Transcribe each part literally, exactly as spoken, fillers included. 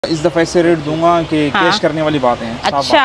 इस दफ़ा ऐसे रेट दूंगा कि हाँ? कैश करने वाली बातें हैं। अच्छा,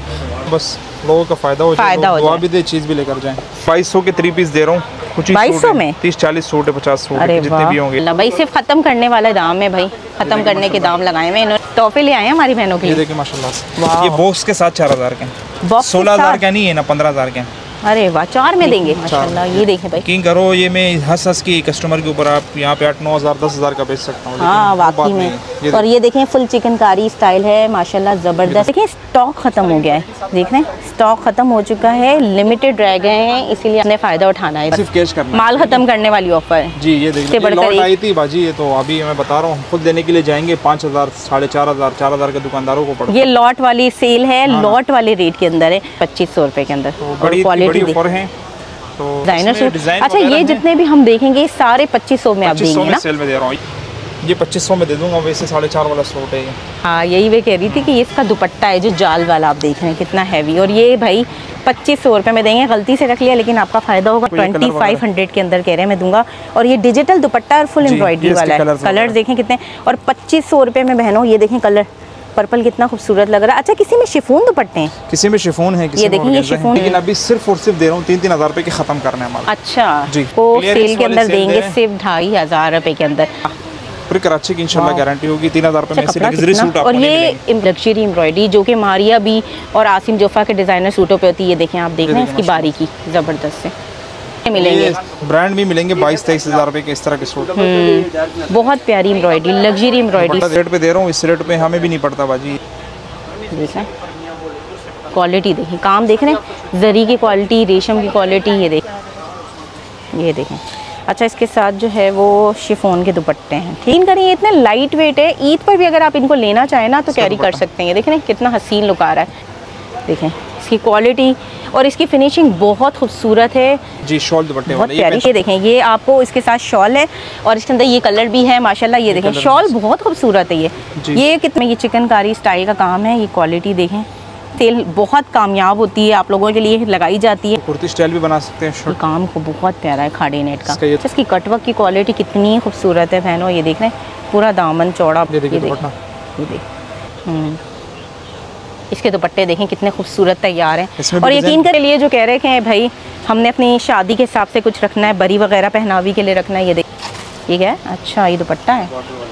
बस लोगों का फ़ायदा हो जाए, दुआ भी दे, चीज़ भी लेकर जाएं। बाईस सौ के थ्री पीस दे रहा हूँ, कुछ बाईस सौ में तीस चालीस सूट है, पचास सूट अरे है, जितने भी होंगे। भाई सिर्फ ख़त्म करने वाले दाम है भाई, ख़त्म करने के दाम लगाए हुए इन्होंने। तोहफे ले आए हैं हमारी बहनों के लिए। ये देखिए माशाल्लाह, ये बॉक्स के साथ चार हज़ार के, सोलह हज़ार का नहीं है ना, पंद्रह हज़ार के। अरे वाह, चार में देंगे माशाल्लाह। ये देखें भाई, यकीन करो ये मैं हंस हंस की कस्टमर के ऊपर आप यहाँ पे आठ नौ हज़ार दस हज़ार का बेच सकता हूँ। हाँ वाकई में। ये और ये देखें फुल चिकनकारी स्टाइल है माशाल्लाह, ज़बरदस्त। देखिए स्टॉक ख़त्म हो गया है, देख रहे हैं स्टॉक ख़त्म हो चुका है, लिमिटेड रह गए हैं, इसीलिए हमने फ़ायदा उठाना है। सिर्फ कैश करना, माल ख़त्म करने वाली ऑफर है जी। ये देखिए लॉट आई थी बाजी, ये तो अभी मैं बता रहा हूँ, खुद देने के लिए जाएंगे पाँच हज़ार साढ़े चार हज़ार चार हज़ार के दुकानदारों को पड़ता है। ये लॉट वाली सेल है, लॉट वाले रेट के अंदर है, पच्चीस सौ रुपये के अंदर। क्वालिटी ऑफर है तो डिजाइनर सूट। अच्छा, ये जितने भी हम देखेंगे सारे पच्चीस सौ में आप देंगे ना? सेल में दे रहा हूँ, ये पच्चीस सौ में दे दूंगा, वैसे साढ़े चार वाला सूट है ये। हाँ यही मैं कह रही थी कि ये इसका दुपट्टा है जो जाल वाला, आप देख रहे हैं कितना हैवी, और ये भाई पच्चीस सौ रुपये में देंगे। गलती से रख लिया लेकिन आपका फ़ायदा होगा। ट्वेंटी फाइव हंड्रेड के अंदर कह रहे हैं मैं दूंगा, और ये डिजिटल दुपट्टा और फुल एम्ब्रॉयडरी वाला है। कलर देखें कितने, और पच्चीस सौ रुपये में बहनों ये देखें कलर पर्पल कितना खूबसूरत लग रहा है। अच्छा, किसी में शिफॉन दुपट्टे हैं, किसी में शिफॉन है, किसी ये देखिए ये शिफॉन, लेकिन अभी सिर्फ और सिर्फ दे रहा हूँ तीन तीन हज़ार रुपये के ख़त्म करने हैं हमारा। अच्छा जी, को सेल के अंदर देंगे सिर्फ ढाई हज़ार रुपये के अंदर। पूरी कराची की इंशाल्लाह गारंटी होगी, तीन हज़ार रुपये में से लग्जरी सूट आपको और ये लग्जरी एम्ब्रॉयडरी जो कि मारिया भी और आसिम जोफा के डिज़ाइनर सूटों पे होती है। ये देखें आप, देख रहे हैं इसकी बारीकी ज़बरदस्त से मिलेंगे, ब्रांड भी मिलेंगे बाईस तेईस हज़ार रुपये के इस तरह के सूट। बहुत प्यारी एम्ब्रॉयडरी, लग्जरी एम्ब्रॉयडरी रेट पे दे रहा हूँ, इस रेट पे हमें भी नहीं पड़ता बाजी। देखें क्वालिटी, देखें काम देख रहे हैं, जरी की क्वालिटी, रेशम की क्वालिटी, ये देख ये देखें। अच्छा, इसके साथ जो है वो शिफॉन के दुपट्टे हैं। ठीक करें, ये इतने लाइट वेट है, ईद पर भी अगर आप इनको लेना चाहें ना तो कैरी कर सकते हैं। ये देख रहे हैं कितना हसीन लुक आ रहा है, देखें इसकी क्वालिटी और इसकी फिनिशिंग बहुत खूबसूरत है जी। शॉल दुपट्टे बहुत प्यारी, ये देखें ये आपको इसके साथ शॉल है और इसके अंदर ये कलर भी है माशाल्लाह। ये देखें शॉल बहुत खूबसूरत है। ये ये कितने, ये चिकनकारी स्टाइल का काम है। ये क्वालिटी देखें, सेल बहुत कामयाब होती है, आप लोगों के लिए लगाई जाती है। कुर्ती स्टाइल भी बना सकते हैं। काम को बहुत प्यारा है खाड़ी नेट का। इसकी कटवर्क की क्वालिटी कितनी खूबसूरत है बहनों, ये देख रहे हैं पूरा दामन चौड़ा। ये देख, ये देख इसके दुपट्टे देखें कितने खूबसूरत तैयार हैं। और यकीन कर लिए जो कह रहे हैं भाई हमने अपनी शादी के हिसाब से कुछ रखना है, बरी वगैरह पहनावी के लिए रखना है, ये देख ये क्या है। अच्छा, ये दुपट्टा है,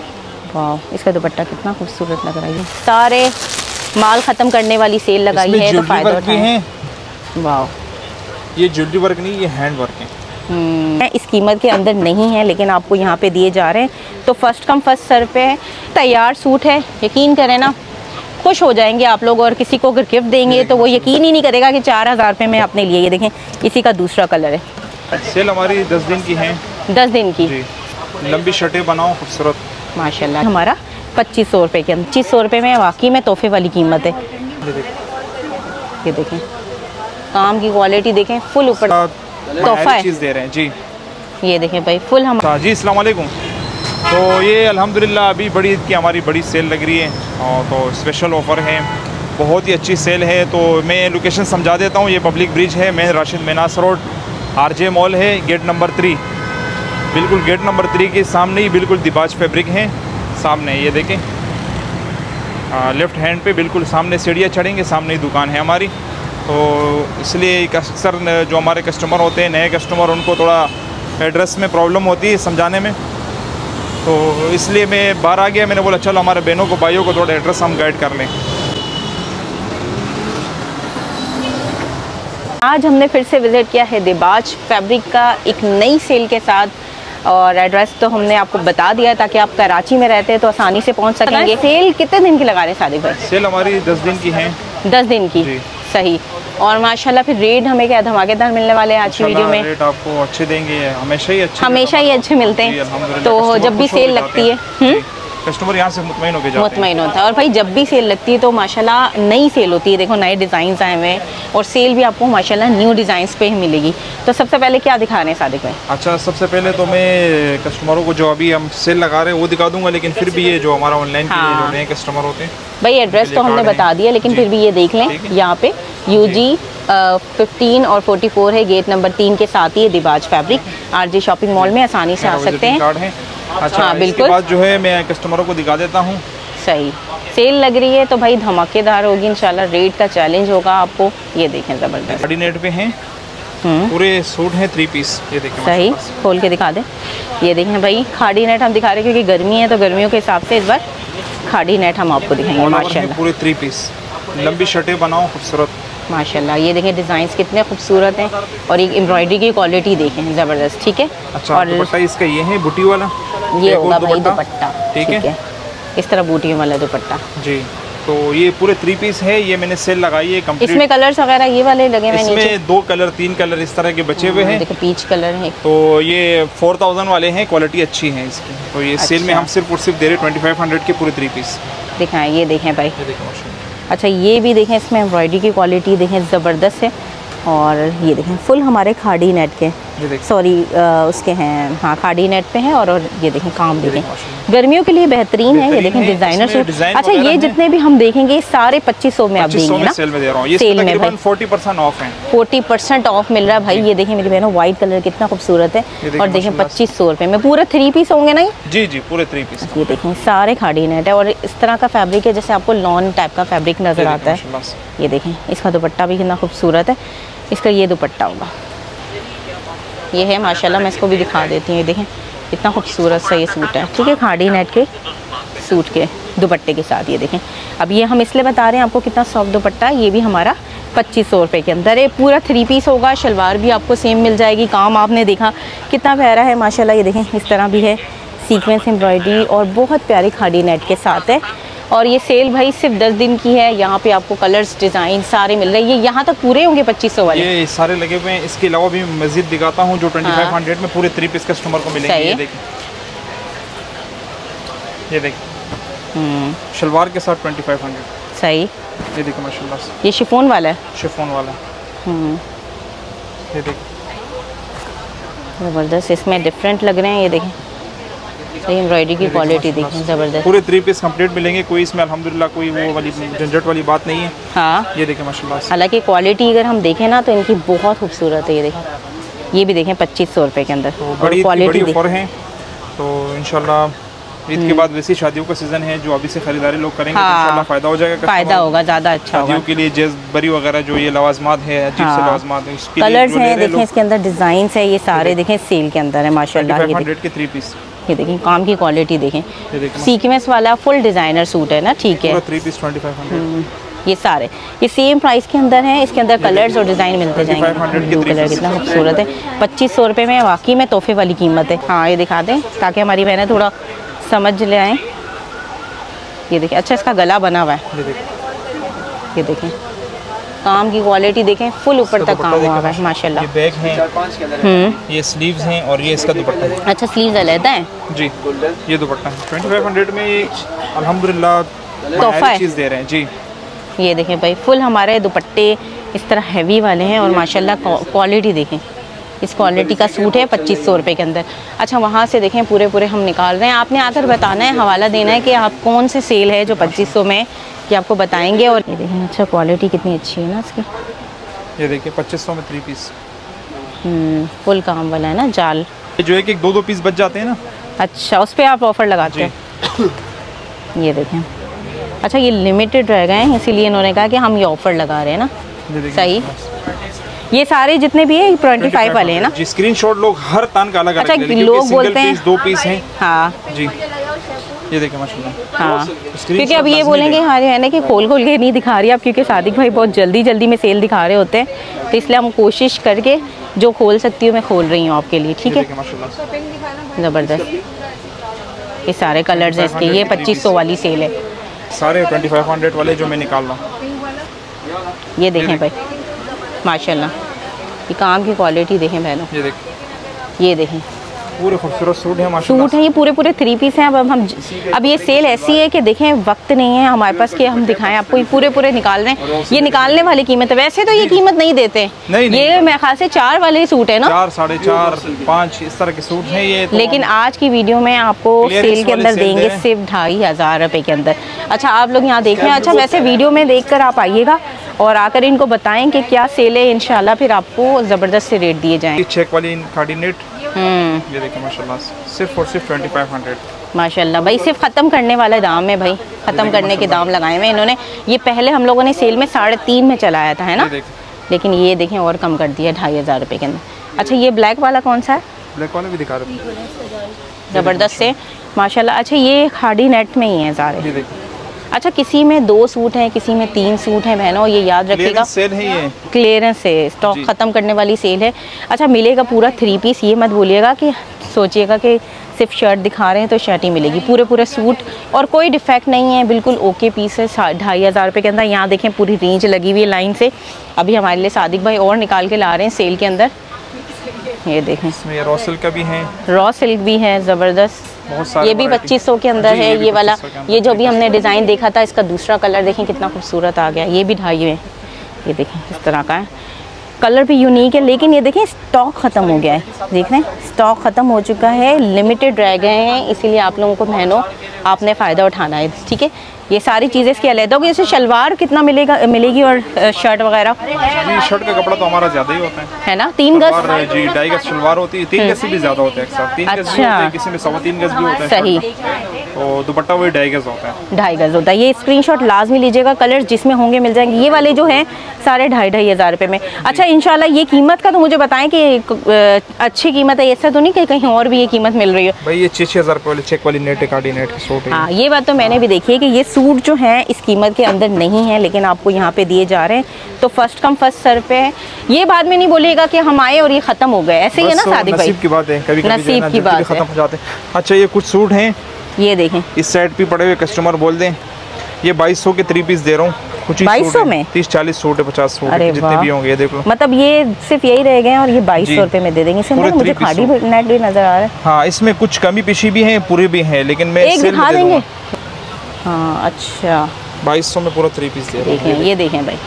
वाह इसका दुपट्टा कितना खूबसूरत लग रहा है। सारे माल ख़त्म करने वाली सेल लगाई है तो फ़ायदा उठाएं। वाह, ये ज्वेलरी वर्क नहीं, ये हैंड वर्क है। इस कीमत के अंदर नहीं है लेकिन आपको यहाँ पे दिए जा रहे हैं, तो फर्स्ट कम फर्स्ट सर्व पे है। तैयार सूट है, यकीन करें ना खुश हो जाएंगे आप लोग, और किसी को अगर गिफ्ट देंगे तो वो यकीन ही नहीं करेगा कि चार हज़ार रुपये में अपने लिए। ये देखें इसी का दूसरा कलर है। सेल हमारी दस दिन की है, दस दिन की लंबी शर्टें बनाओ खूबसूरत माशाल्लाह। हमारा पच्चीस सौ रुपये के अंदर, पच्चीस सौ रुपये में वाकई में तोहफे वाली कीमत है। ये देखें काम की क्वालिटी देखें, फुल ऊपर तोहफा है चीज़ दे रहे हैं जी। ये देखें भाई फुल हम जी। अस्सलाम वालेकुम। तो ये अल्हम्दुलिल्लाह अभी बड़ी ईद की हमारी बड़ी सेल लग रही है, और तो स्पेशल ऑफ़र है, बहुत ही अच्छी सेल है। तो मैं लोकेशन समझा देता हूँ। ये पब्लिक ब्रिज है, मैं राशिद मेनास रोड, आरजे मॉल है, गेट नंबर थ्री, बिल्कुल गेट नंबर थ्री के सामने ही बिल्कुल दिबाज फैब्रिक है सामने। ये देखें लेफ़्ट हैंड पे बिल्कुल सामने सीढ़ियाँ चढ़ेंगे, सामने ही दुकान है हमारी। तो इसलिए अक्सर जो हमारे कस्टमर होते हैं, नए कस्टमर, उनको थोड़ा एड्रेस में प्रॉब्लम होती है समझाने में, तो इसलिए मैं बाहर आ गया। मैंने बोला चलो हमारे बहनों को भाइयों को थोड़ा एड्रेस हम गाइड कर लें। आज हमने फिर से विज़िट किया है दिबाज फैब्रिक का एक नई सेल के साथ, और एड्रेस तो हमने आपको बता दिया है ताकि आप कराची में रहते हैं तो आसानी से पहुंच सकेंगे। सेल कितने दिन की लगा रहे हैं सादिक भाई? सेल हमारी दस दिन की है। दस दिन की, सही। और माशाल्लाह फिर रेट हमें क्या धमाकेदार मिलने वाले हैं आज की वीडियो में। रेट आपको अच्छे देंगे, हमेशा ही अच्छे हमेशा ही अच्छे मिलते हैं। तो जब भी सेल लगती है कस्टमर यहाँ से मुतमईन होकर जाते हैं, मुतमईन होता है। और भाई जब भी सेल लगती है तो माशाल्लाह नई सेल होती है, देखो नए डिज़ाइन आए हुए हैं, और सेल भी आपको माशाल्लाह न्यू डिज़ाइंस पे ही मिलेगी। तो सबसे पहले क्या दिखा रहे हैं सादिक भाई? अच्छा, सबसे पहले तो मैं कस्टमरों को जो अभी हम सेल लगा रहे हैं वो दिखा दूंगा, लेकिन फिर भी ये जो हमारा ऑनलाइन जो नए कस्टमर होते हैं भाई, एड्रेस तो हमने बता दिया लेकिन फिर भी ये देख लें, यहाँ पे यू जी फिफ्टीन और फोर्टी फोर है, गेट नंबर तीन के साथ ही है Dibaj fabric, RJ shopping mall में आसानी से आ सकते हैं। अच्छा, हाँ, बिल्कुल। बाद जो है मैं कस्टमरों को दिखा देता हूँ सही सेल लग रही है तो भाई धमाकेदार होगी इंशाल्लाह, रेट का चैलेंज होगा आपको। ये देखें ज़बरदस्त खाड़ी नेट पे हैं, हम्म पूरे सूट हैं थ्री पीस। ये देखें सही, खोल के दिखा दे। ये देखें भाई खाड़ी नेट हम दिखा रहे हैं क्योंकि गर्मी है तो गर्मियों के हिसाब से इस बार खाड़ी नेट हम आपको दिखाएंगे माशाल्लाह। पूरे थ्री पीस, लंबी शर्टें बनाओ खूबसूरत माशाल्लाह। ये देखें डिज़ाइंस कितने खूबसूरत हैं और एक एम्ब्रॉयडरी की क्वालिटी देखें ज़बरदस्त, ठीक है। अच्छा, और दुपट्टा इसका ये है बूटी वाला, ये होगा भाई दुपट्टा, ठीक है, इस तरह बूटी वाला दुपट्टा जी। तो ये पूरे थ्री पीस है, ये मैंने सेल लगाई है कंप्लीट। इसमें कलर्स वगैरह ये वाले लगे हुए हैं, इसमें दो कलर तीन कलर इस तरह के बचे हुए हैं। देखो पीच कलर है, तो ये फोर थाउजेंड वाले हैं, क्वालिटी अच्छी है इसकी। तो ये अच्छा। सेल में हम सिर्फ और सिर्फ दे रहे ट्वेंटी फाइव हंड्रेड के पूरे थ्री पीस दिखाएं। ये देखें भाई, अच्छा ये भी देखें, इसमें एम्ब्रॉयडरी की क्वालिटी देखें ज़बरदस्त है। और ये देखें फुल हमारे खाड़ी नेट के, सॉरी उसके हैं, हाँ खाड़ी नेट पे हैं। और, और ये देखें काम देखें, गर्मियों के लिए बेहतरीन है। ये देखें डिज़ाइनर सूट। अच्छा ये जितने भी हम देखेंगे सारे पच्चीस सौ में आप देंगे ना, सेल में दे रहा हूँ। ये सेल में भाई फोर्टी परसेंट ऑफ है, फोर्टी परसेंट ऑफ मिल रहा है भाई। ये देखें मेरी बहनों वाइट कलर कितना खूबसूरत है। और देखें पच्चीस सौ रुपये में पूरे थ्री पीस होंगे ना? जी जी पूरे थ्री पीस। ये देखें सारे खाड़ी नेट है और इस तरह का फैब्रिक है जैसे आपको लॉन टाइप का फैब्रिक नज़र आता है। ये देखें इसका दुपट्टा भी कितना खूबसूरत है। इसका ये दुपट्टा होगा, ये है माशाल्लाह। मैं इसको भी दिखा देती हूँ। ये देखें इतना खूबसूरत सा ये सूट है, ठीक है, खाड़ी नेट के सूट के दुपट्टे के साथ। ये देखें, अब ये हम इसलिए बता रहे हैं आपको कितना सॉफ्ट दुपट्टा है। ये भी हमारा पच्चीस सौ रुपये के अंदर है, पूरा थ्री पीस होगा। शलवार भी आपको सेम मिल जाएगी। काम आपने देखा कितना प्यारा है माशाल्लाह। ये देखें इस तरह भी है, सीक्वेंस एम्ब्रॉयडरी और बहुत प्यारी खाड़ी नेट के साथ है। और ये सेल भाई सिर्फ दस दिन की है। यहाँ पे आपको कलर्स डिज़ाइन सारे मिल रहे हैं। ये यहाँ तक पूरे होंगे पच्चीस सौ वाले, ये सारे लगे हुए हैं। इसके अलावा भी मजीद दिखाता हूँ जो ट्वेंटी फाइव हंड्रेड में पूरे थ्री पीस कस्टमर को मिलेंगे। ये देखिए, ये देखिए शलवार के साथ ट्वेंटी फाइव हंड्रेड। सही, ये देखिए माशाल्लाह, ये शिफॉन वाला है, शिफॉन वाला। ये देखिए ज़बरदस्त, इसमें डिफरेंट लग रहे हैं। ये देखें एम्ब्रॉयडरी की क्वालिटी देखें ज़बरदस्त, पूरे थ्री पीस कंप्लीट मिलेंगे। कोई इसमें अल्हम्दुलिल्लाह कोई वो वाली झंझट वाली बात नहीं है। हाँ ये देखें माशाल्लाह। हालांकि क्वालिटी अगर हम देखें ना तो इनकी बहुत खूबसूरत है। ये देखें, ये भी देखें पच्चीस सौ रुपये के अंदर। तो बड़ी क्वालिटी ऑफर है। तो इंशाल्लाह ईद के बाद वैसी शादियों का सीज़न है, जो अभी से खरीदारी लोग करेंगे हाँ, तो इंशाल्लाह फ़ायदा हो जाएगा, फ़ायदा होगा, ज़्यादा अच्छा होगा। शादियों के लिए जेज बरी वगैरह जो ये लवाजमात है, अजीब से लवाजमात है, उसके कलर्स हैं देखें, इसके अंदर डिज़ाइन है, ये सारे देखें सेल के अंदर है माशाल्लाह। ये हंड्रेड के थ्री पीस। ये देखें काम की क्वालिटी देखें, सीक्वेंस वाला फुल डिज़ाइनर सूट है ना, ठीक है। Three piece twenty five hundred. ये सारे ये सेम प्राइस के अंदर हैं। इसके अंदर कलर्स और डिज़ाइन मिलते जाएंगे। ब्लू कलर कितना खूबसूरत है, पच्चीस सौ रुपये में वाकई में तोहफे वाली कीमत है। हाँ ये दिखा दें ताकि हमारी बहनें थोड़ा समझ ले आएँ। ये देखिए, अच्छा इसका गला बना हुआ है। ये देखें काम की क्वालिटी देखें, फुल ऊपर तक काम हुआ है माशाल्लाह। ये बैग हैं, ये स्लीव्स हैं और ये इसका दुपट्टा है। अच्छा स्लीव्स अलग है जी, ये दुपट्टा है ट्वेंटी फाइव हंड्रेड में। ये अल्हम्दुलिल्लाह तोहफा है, चीज़ दे रहे हैं जी। ये देखें भाई फुल हमारे दुपट्टे इस तरह हैवी वाले हैं और माशाल्लाह क्वालिटी देखें, इस क्वालिटी का सूट है पच्चीस सौ रुपये के अंदर। अच्छा वहाँ से देखें पूरे पूरे हम निकाल रहे हैं, आपने आकर बताना है, हवाला देना है कि आप कौन से सेल है जो पच्चीस सौ में कि आपको बताएंगे। और ये देखें अच्छा क्वालिटी कितनी अच्छी है ना इसकी। ये देखिए पच्चीस सौ में थ्री पीस फुल काम वाला है ना, जाल जो है कि दो दो पीस बच जाते हैं ना। अच्छा उस पर आप ऑफ़र लगाते हैं। ये देखें, अच्छा ये लिमिटेड रह गए हैं इसीलिए इन्होंने कहा कि हम ये ऑफ़र लगा रहे हैं ना। सही, ये सारे जितने भी है ट्वेंटी फाइव वाले हैं ना जी। स्क्रीनशॉट लोग हर तान का अलग अच्छा अलग लोग बोलते हैं दो पीस हैं। हाँ जी ये देखिए माशाल्लाह। हाँ क्योंकि अब ये बोलेंगे हमारे है ना कि खोल खोल के नहीं दिखा रही आप, क्योंकि सादिक भाई बहुत जल्दी जल्दी में सेल दिखा रहे होते हैं, तो इसलिए हम कोशिश करके जो खोल सकती हूँ मैं खोल रही हूँ आपके लिए, ठीक है। ज़बरदस्त, ये सारे कलर्स हैं इसके, ये पच्चीस सौ वाली सेल है, सारे ट्वेंटी फाइव हंड्रेड वाले जो मैं निकाल रहा हूँ। ये देखें भाई माशाल्लाह, ये काम की क्वालिटी देखें बहनों, ये देखें, ये देखें पूरे खूबसूरत सूट है माशाल्लाह। सूट हैं ये पूरे पूरे थ्री पीस हैं। अब हम अब ये सेल ऐसी है कि देखें वक्त नहीं है हमारे पास कि हम दिखाएं आपको, ये पूरे पूरे निकाल रहे हैं। ये निकालने वाली कीमत है, वैसे तो ये कीमत नहीं देते। नहीं, नहीं, ये मेरे ख्याल से चार वाले सूट है ना, चार साढ़े चार पाँच इस तरह के सूट हैं ये तो। लेकिन आज की वीडियो में आपको सेल के अंदर देंगे सिर्फ ढाई हज़ार रुपये के अंदर। अच्छा आप लोग यहाँ देख रहे हैं, अच्छा वैसे वीडियो में देख कर आप आइएगा और आकर इनको बताएं कि क्या सेल है, इंशाल्लाह फिर आपको ज़बरदस्त से रेट दिए जाएँ। चेक वाली खाड़ी नेट ये देखिए माशाल्लाह सिर्फ और सिर्फ ट्वेंटी फाइव हंड्रेड। माशाल्लाह भाई, सिर्फ ख़त्म करने वाला दाम है भाई, ख़त्म करने के दाम लगाए हुए इन्होंने। ये पहले हम लोगों ने सेल में साढ़े तीन में चलाया था, है ना, लेकिन ये देखें और कम कर दिया ढाई हज़ार रुपये के अंदर। अच्छा ये ब्लैक वाला कौन सा है? ब्लैक वाला भी दिखा रहे ज़बरदस्त से माशाल्लाह। अच्छा ये खाड़ी नेट में ही है सारे। अच्छा किसी में दो सूट हैं, किसी में तीन सूट हैं बहनों, ये याद रखिएगा। सेल है ये, क्लियरेंस है, स्टॉक ख़त्म करने वाली सेल है। अच्छा मिलेगा पूरा थ्री पीस, ये मत बोलिएगा कि सोचिएगा कि सिर्फ शर्ट दिखा रहे हैं तो शर्ट ही मिलेगी, पूरे पूरे सूट और कोई डिफेक्ट नहीं है, बिल्कुल ओके पीस है ढाई हज़ार रुपये के अंदर। यहाँ देखें पूरी रेंज लगी हुई है लाइन से। अभी हमारे लिए सादिक भाई और निकाल के ला रहे हैं सेल के अंदर। ये देखें इसमें रॉ सिल्क का भी है, रॉ सिल्क भी है ज़बरदस्त, ये भी पच्चीस सौ के अंदर है। ये वाला, ये जो भी हमने डिज़ाइन देखा था इसका दूसरा कलर देखें कितना खूबसूरत आ गया, ये भी ढाई में। ये देखें इस तरह का है, कलर भी यूनिक है, लेकिन ये देखें स्टॉक ख़त्म हो गया है। देख रहे हैं स्टॉक ख़त्म हो चुका है, लिमिटेड रह गए हैं, इसीलिए आप लोगों को बहनों आपने फ़ायदा उठाना है, ठीक है। ये सारी चीज़ें इसकी अलग होगी। जैसे शलवार कितना मिलेगा मिलेगी और शर्ट वगैरह? जी शर्ट का कपड़ा तो हमारा ज़्यादा ही होता है, है ना, तीन गज जी ढाई गज शलवार होती है, तीन गज से भी ज़्यादा होता है, तीन गज भी होता है, किसी में सवा तीन गज भी होता है। सही, तो दुपट्टा वही ढाई गज होता है, ढाई गज होता है। ये स्क्रीनशॉट लाजमी लीजिएगा, कलर जिसमें होंगे मिल जाएंगे। ये वाले जो हैं सारे ढाई ढाई हज़ार रुपये में। अच्छा इंशाल्लाह ये कीमत का तो मुझे बताएं कि अच्छी कीमत है, ऐसा तो नहीं कि कहीं और भी ये कीमत मिल रही है? भाई ये छः छः हज़ार रुपये वाली चेक वाली नेट काटी नेट की सूट है। हाँ ये बात तो मैंने भी देखी है कि ये सूट जो है इस कीमत के अंदर नहीं है, लेकिन आपको यहाँ पे दिए जा रहे हैं, तो फर्स्ट कम फर्स्ट सर पे है। ये बाद में नहीं बोलिएगा कि हम आए और ये ख़त्म हो गए, ऐसे ही है ना सादिक भाई, नसीब की बात है, कभी नसीब की बात खत्म हो जाते हैं। अच्छा ये कुछ सूट हैं, ये देखें इस साइड पे पड़े हुए, कस्टमर बोल दें ये बाईस सौ के थ्री पीस दे रहा हूँ, कुछ बाईस सौ में तीस चालीस सूट है, पचास सूट है, जितने भी होंगे ये देख लो। मतलब ये सिर्फ यही रह गए हैं और ये बाईस सौ रुपये में दे देंगे। इसमें मुझे खाड़ी नेट भी नजर आ रहा है। हाँ इसमें कुछ कमी पेशी भी है, पूरी भी है, लेकिन मैं एक दिखा देंगे। हाँ अच्छा बाईस सौ में पूरा थ्री पीस दे रहे हैं। ये देखें भाई,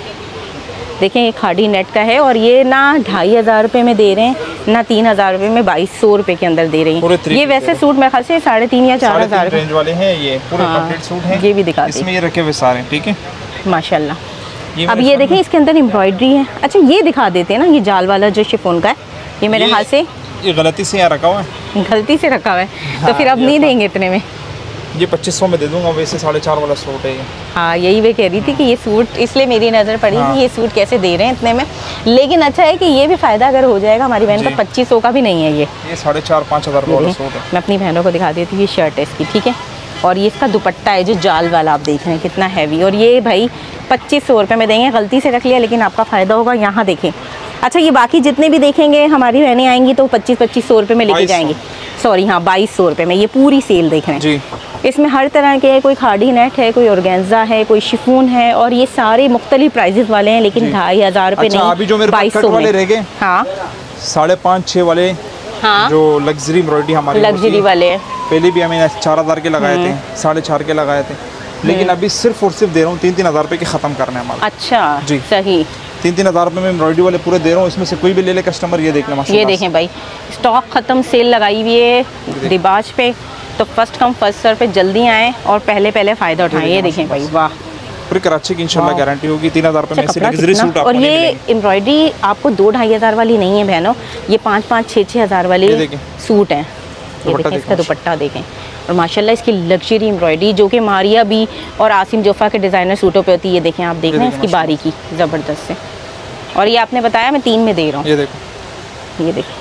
देखें ये खाड़ी नेट का है और ये ना ढाई हज़ार रुपये में दे रहे हैं, ना तीन हज़ार रुपये में, बाईस सौ रुपये के अंदर दे रही हैं। ये वैसे सूट मेरे ख्याल से साढ़े तीन या चार हज़ार रेंज वाले हैं, ये पूरे कंप्लीट सूट हैं। ये भी दिखा, इसमें ये रखे हुए सारे, ठीक है माशाल्लाह। अब ये देखें इसके अंदर एम्ब्रॉयडरी है। अच्छा ये दिखा देते हैं ना, ये जाल वाला जो शिफॉन का है, ये मेरे हाथ से ये गलती से यहाँ रखा हुआ है, गलती से रखा हुआ है, तो फिर अब नहीं देंगे इतने में। ये पच्चीस सौ में दे दूंगा, वैसे साढ़े चार वाला सूट है ये। हाँ यही मैं कह रही थी कि ये सूट, इसलिए मेरी नज़र पड़ी हाँ। कि ये सूट कैसे दे रहे हैं इतने में, लेकिन अच्छा है कि ये भी फ़ायदा अगर हो जाएगा हमारी बहन का, पच्चीस सौ का भी नहीं है ये, ये साढ़े चार पाँच हज़ार वाला सूट है। मैं अपनी बहनों को दिखा देती हूँ, ये शर्ट है इसकी, ठीक है, और ये इसका दुपट्टा है जो जाल वाला आप देख रहे हैं कितना हैवी, और ये भाई पच्चीस सौ रुपये में देंगे। गलती से रख लिया लेकिन आपका फ़ायदा होगा। यहाँ देखें, अच्छा ये बाकी जितने भी देखेंगे हमारी बहनें आएंगी तो पच्चीस पच्चीस सौ रुपये में लेके जाएंगी, सॉरी हाँ बाईस सौ रुपये में। ये पूरी सेल देख रहे हैं जी, इसमें हर तरह के, कोई खाड़ी नेट है, कोई ऑर्गेन्जा है, कोई शिफॉन है, और ये सारे मुख्तलिफ प्राइजेस वाले हैं, लेकिन ढाई हज़ार रुपये नहीं, अभी जो मेरे बाईस सौ वाले रह गए, हाँ साढ़े पाँच छः वाले, हाँ जो लग्जरी एम्ब्रॉयडरी हमारी लग्जरी वाले हैं, पहले भी हमें चार हज़ार के लगाए थे, साढ़े चार के लगाए थे, लेकिन अभी सिर्फ और सिर्फ दे रहा हूँ तीन तीन हज़ार रुपये के ख़त्म करने हमारा। अच्छा जी सही, तीन तीन हज़ार रुपये में एम्ब्रॉयडरी वाले पूरे दे रहा हूँ, इसमें से कोई भी ले ले कस्टमर। ये देखना माशाल्लाह, ये देखें भाई स्टॉक ख़त्म, सेल लगाई हुई है रिबाज पे, तो फर्स्ट कम फर्स्ट सर्व पे जल्दी आएँ और पहले पहले फ़ायदा उठाएं। ये देखें भाई वाह, पूरी कराची की इंशाल्लाह गारंटी होगी। तीन हज़ार रुपये में ऐसी लग्जरी सूट आपको और ये एम्ब्रॉयडरी आपको दो ढाई हज़ार वाली नहीं है बहनों, ये पाँच पाँच छः छः हज़ार वाले सूट हैं। ये देखें इसका दुपट्टा देखें, और माशाल्लाह इसकी लग्जरी एम्ब्रॉयडरी जो कि मारिया बी और आसिम जोफ़ा के डिज़ाइनर सूटों पे होती है। ये देखें आप देख रहे हैं इसकी बारीकी ज़बरदस्त है, और ये आपने बताया मैं तीन में दे रहा हूँ। ये देखो, ये देखो,